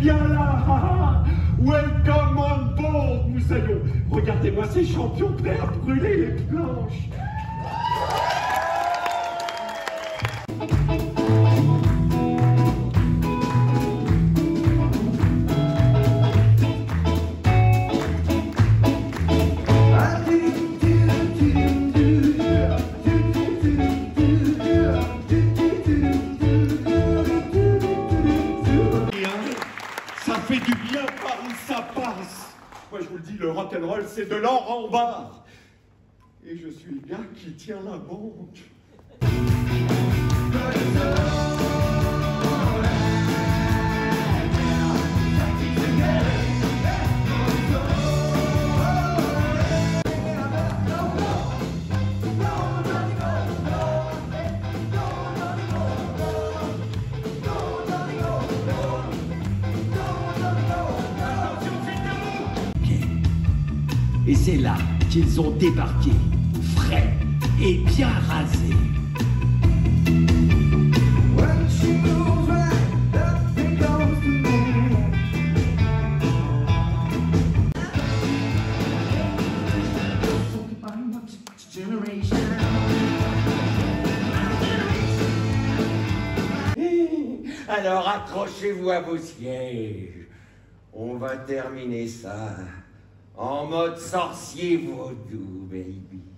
bien là. Welcome on board, moussaillon. Regardez-moi ces champions prêts à brûler les planches. Ça fait du bien par où ça passe. Moi je vous le dis, le rock'n'roll c'est de l'or en barre. Et je suis le gars qui tient la banque. Et c'est là qu'ils ont débarqué, frais et bien rasés. Alors accrochez-vous à vos sièges. On va terminer ça en mode sorcier vaudou, baby.